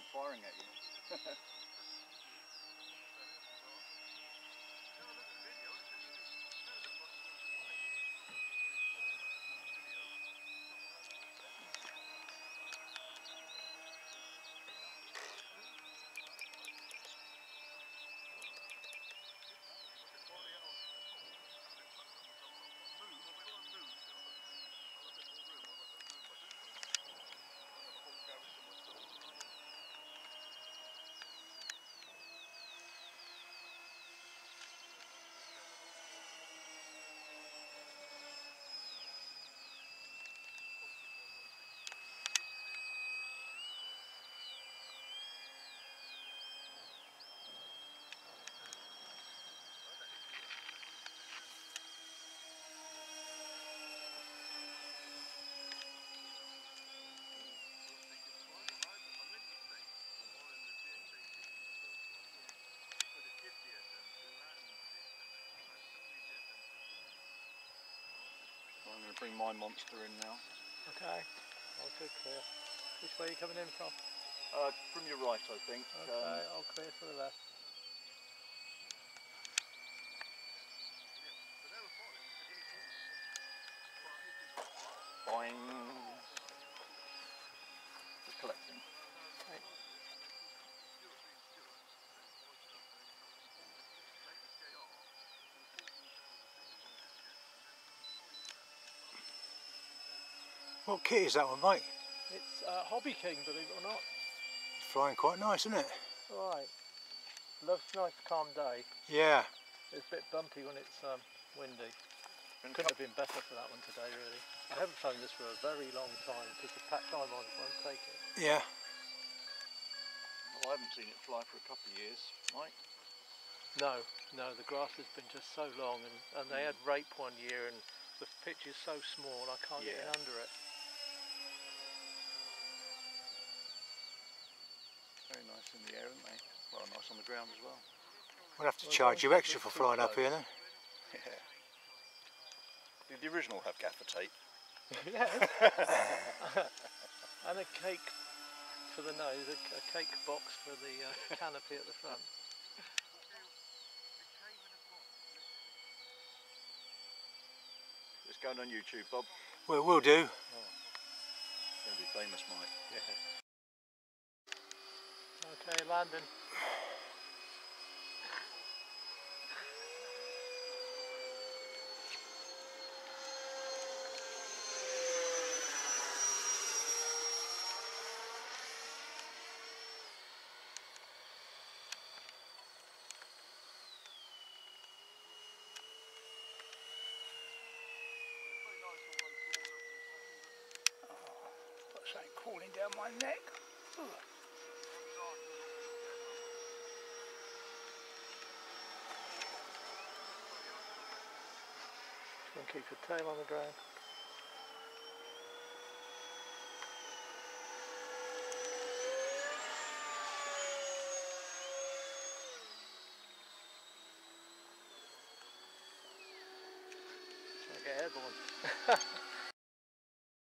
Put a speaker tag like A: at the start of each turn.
A: firing at you. I'm going to bring my monster in now.
B: Okay, I'll go clear. Which way are you coming in from?
A: From your right, I think.
B: Okay, I'll clear to the left.
A: Boing. Just collecting.
B: Okay.
C: What kit is that one, mate?
B: It's hobbyking, believe it or not.
C: It's flying quite nice, isn't it?
B: Right. Loves nice calm day.
C: Yeah.
B: It's a bit bumpy when it's windy. Couldn't have been better for that one today, really. I haven't flown this for a very long time because the patch I'm on won't take it.
C: Yeah.
A: Well, I haven't seen it fly for a couple of years, Mike.
B: No, the grass has been just so long, and they had rape one year, and the pitch is so small I can't get in under it.
A: Very nice in the air, aren't they? Well, nice on the ground as well.
C: We'll have to charge you extra for flying up here then.
A: Yeah. Did the original have gaffer tape?
B: Yes. And a cake for the nose, a cake box for the canopy at the front.
A: It's going on YouTube, Bob.
C: Well, we'll do.
A: Oh. It's going to be famous, Mike. Yeah.
B: Okay, landing.
C: Got something crawling down my neck.
B: Try and keep your tail on the ground.